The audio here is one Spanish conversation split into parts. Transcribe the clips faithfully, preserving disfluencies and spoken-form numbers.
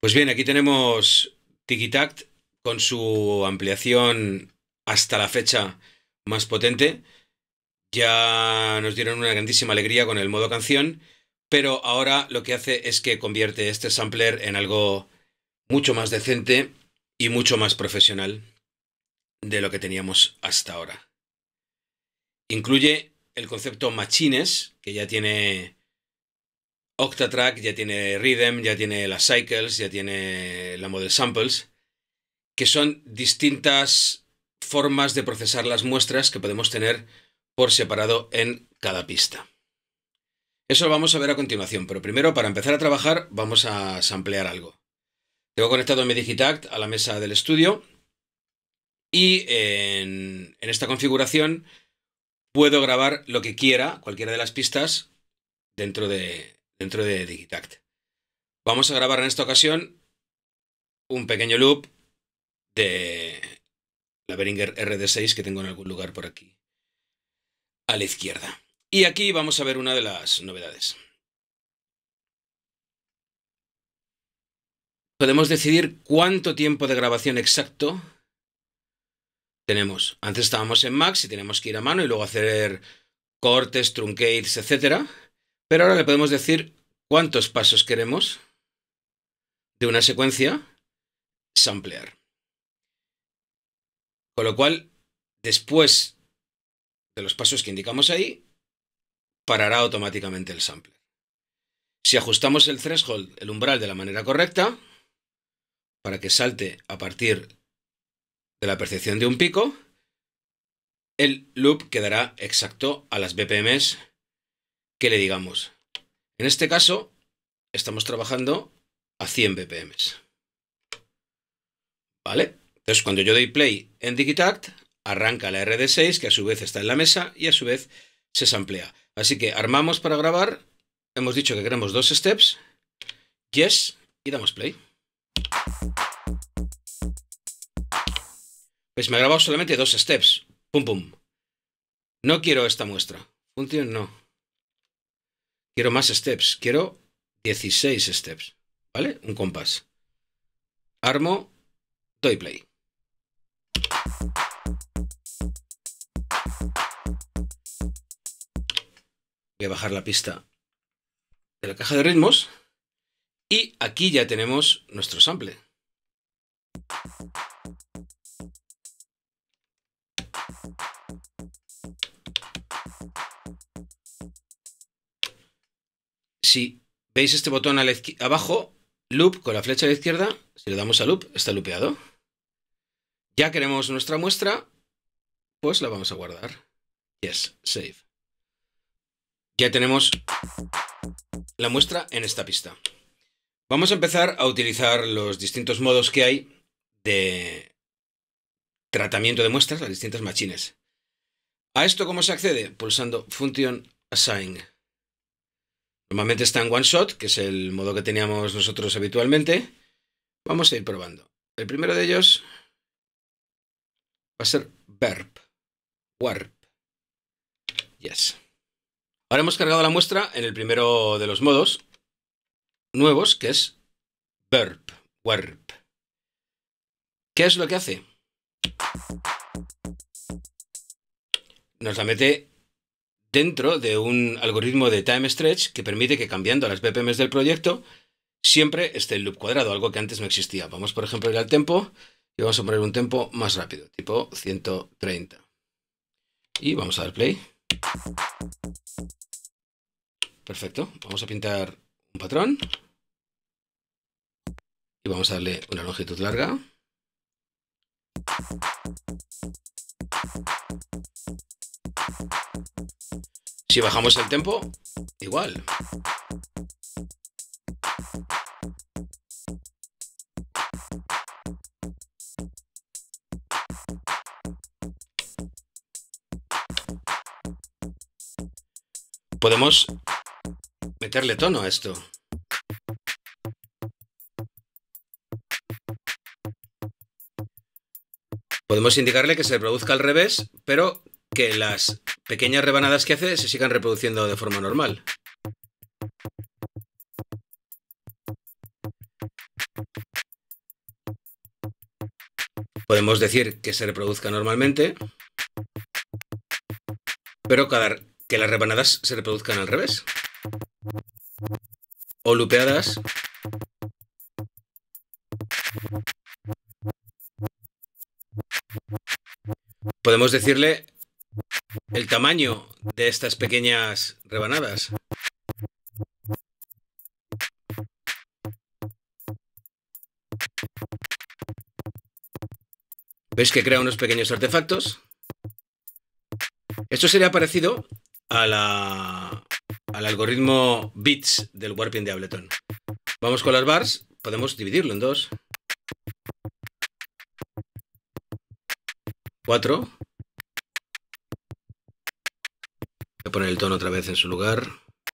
Pues bien, aquí tenemos Tiki-Tact con su ampliación hasta la fecha más potente. Ya nos dieron una grandísima alegría con el modo canción, pero ahora lo que hace es que convierte este sampler en algo mucho más decente y mucho más profesional de lo que teníamos hasta ahora. Incluye el concepto Machines, que ya tiene Octatrack, ya tiene Rhythm, ya tiene las Cycles, ya tiene la Model Samples, que son distintas formas de procesar las muestras que podemos tener por separado en cada pista. Eso lo vamos a ver a continuación, pero primero, para empezar a trabajar, vamos a samplear algo. Tengo conectado mi Digitact a la mesa del estudio y en, en esta configuración puedo grabar lo que quiera, cualquiera de las pistas, dentro de, dentro de Digitact. Vamos a grabar en esta ocasión un pequeño loop de la Behringer R D seis que tengo en algún lugar por aquí a la izquierda. Y aquí vamos a ver una de las novedades. Podemos decidir cuánto tiempo de grabación exacto tenemos. Antes estábamos en Max y tenemos que ir a mano y luego hacer cortes, truncates, etcétera. Pero ahora le podemos decir cuántos pasos queremos de una secuencia samplear. Con lo cual, después de los pasos que indicamos ahí, parará automáticamente el sampler. Si ajustamos el threshold, el umbral, de la manera correcta, para que salte a partir de la percepción de un pico, el loop quedará exacto a las B P Ms que le digamos. En este caso, estamos trabajando a cien B P Ms. ¿Vale? Entonces, cuando yo doy play en Digitact, arranca la R D seis, que a su vez está en la mesa, y a su vez se samplea. Así que armamos para grabar. Hemos dicho que queremos dos steps. Yes, y damos play. Pues me ha grabado solamente dos steps. Pum, pum. No quiero esta muestra. Función no. Quiero más steps. Quiero dieciséis steps. ¿Vale? Un compás. Armo. Doy play. Voy a bajar la pista de la caja de ritmos. Y aquí ya tenemos nuestro sample. Si veis este botón a la abajo, loop con la flecha a la izquierda, si le damos a loop, está loopeado. Ya queremos nuestra muestra, pues la vamos a guardar. Yes, save. Ya tenemos la muestra en esta pista. Vamos a empezar a utilizar los distintos modos que hay de tratamiento de muestras, las distintas machines. ¿A esto cómo se accede? Pulsando Function Assign. Normalmente está en One Shot, que es el modo que teníamos nosotros habitualmente. Vamos a ir probando. El primero de ellos va a ser Verb. Warp. Yes. Ahora hemos cargado la muestra en el primero de los modos nuevos, que es Verb. Warp. ¿Qué es lo que hace? Nos la mete dentro de un algoritmo de time stretch que permite que, cambiando las B P Ms del proyecto, siempre esté el loop cuadrado, algo que antes no existía. Vamos, por ejemplo, a ir al tempo y vamos a poner un tempo más rápido, tipo ciento treinta. Y vamos a dar play. Perfecto. Vamos a pintar un patrón. Y vamos a darle una longitud larga. Si bajamos el tempo, igual. Podemos meterle tono a esto. Podemos indicarle que se reproduzca al revés, pero que las pequeñas rebanadas que hace se sigan reproduciendo de forma normal. Podemos decir que se reproduzca normalmente, pero cada, que las rebanadas se reproduzcan al revés. O lupeadas. Podemos decirle el tamaño de estas pequeñas rebanadas. ¿Veis que crea unos pequeños artefactos? Esto sería parecido a la, al algoritmo bits del warping de Ableton. Vamos con las bars, podemos dividirlo en dos. Cuatro. Voy a poner el tono otra vez en su lugar.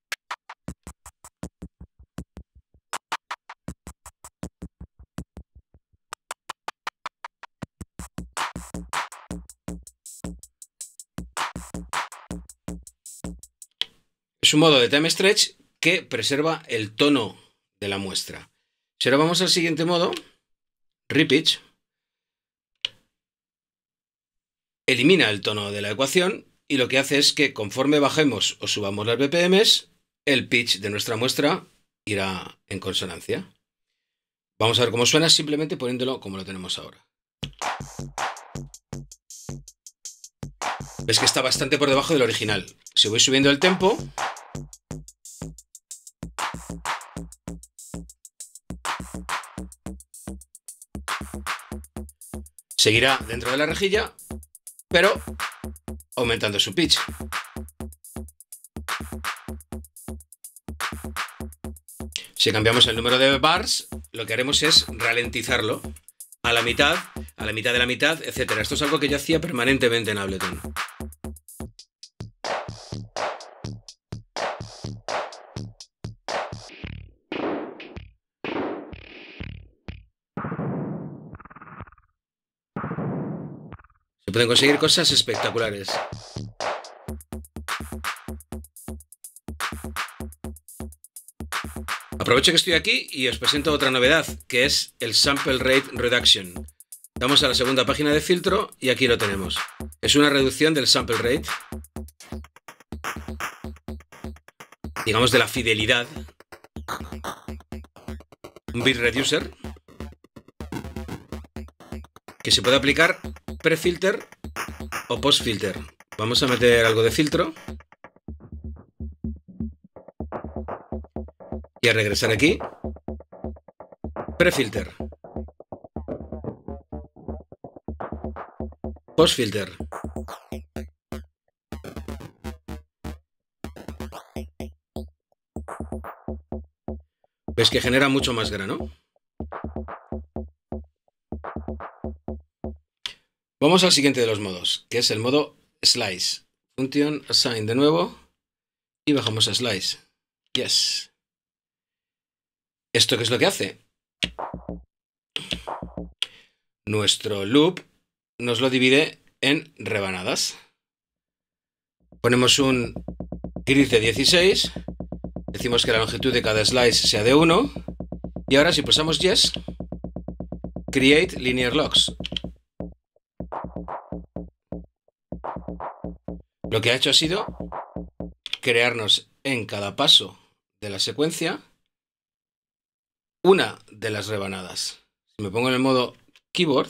Es un modo de time stretch que preserva el tono de la muestra. Si ahora vamos al siguiente modo, repitch, elimina el tono de la ecuación y lo que hace es que conforme bajemos o subamos las B P Ms, el pitch de nuestra muestra irá en consonancia. Vamos a ver cómo suena simplemente poniéndolo como lo tenemos ahora. Ves que está bastante por debajo del original. Si voy subiendo el tempo, seguirá dentro de la rejilla, pero aumentando su pitch. Si cambiamos el número de bars, lo que haremos es ralentizarlo a la mitad, a la mitad de la mitad, etcétera. Esto es algo que yo hacía permanentemente en Ableton. Se pueden conseguir cosas espectaculares. Aprovecho que estoy aquí y os presento otra novedad, que es el Sample Rate Reduction. Vamos a la segunda página de filtro y aquí lo tenemos. Es una reducción del sample rate, digamos de la fidelidad. Un bit reducer que se puede aplicar pre-filter o post-filter. Vamos a meter algo de filtro y a regresar aquí. Pre-filter, post-filter. ¿Ves que genera mucho más grano? Vamos al siguiente de los modos, que es el modo Slice. Function Assign de nuevo y bajamos a Slice. Yes. ¿Esto qué es lo que hace? Nuestro loop nos lo divide en rebanadas. Ponemos un grid de dieciséis, decimos que la longitud de cada slice sea de uno y ahora si pulsamos Yes, Create Linear Locks. Lo que ha hecho ha sido crearnos en cada paso de la secuencia una de las rebanadas. Si me pongo en el modo keyboard,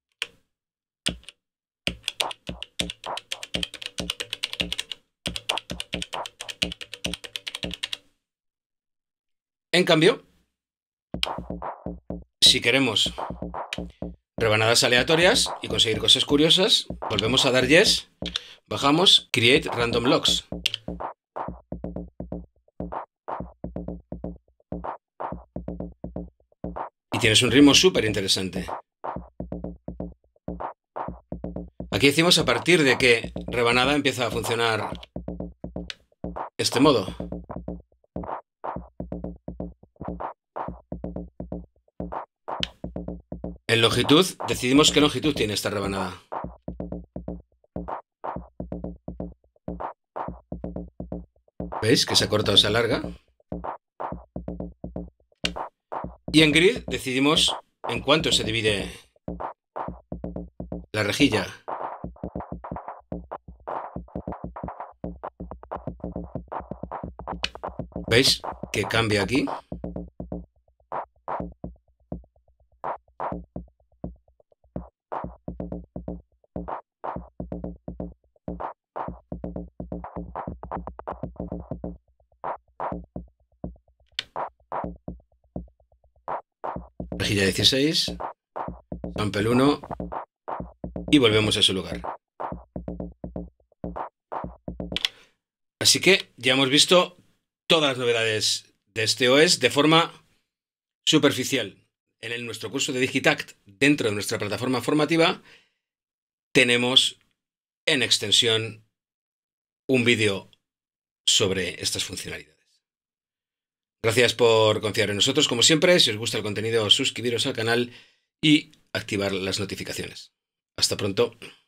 en cambio, si queremos rebanadas aleatorias y conseguir cosas curiosas, volvemos a dar Yes, bajamos Create Random Locks. Y tienes un ritmo súper interesante. Aquí decimos a partir de que rebanada empieza a funcionar este modo. En longitud decidimos qué longitud tiene esta rebanada. ¿Veis que se acorta o se alarga? Y en grid decidimos en cuánto se divide la rejilla. ¿Veis que cambia aquí? Rejilla dieciséis, sample uno y volvemos a su lugar. Así que ya hemos visto todas las novedades de este O S de forma superficial. En el, nuestro curso de Digitact, dentro de nuestra plataforma formativa, tenemos en extensión un vídeo sobre estas funcionalidades. Gracias por confiar en nosotros, como siempre. Si os gusta el contenido, suscribiros al canal y activar las notificaciones. Hasta pronto.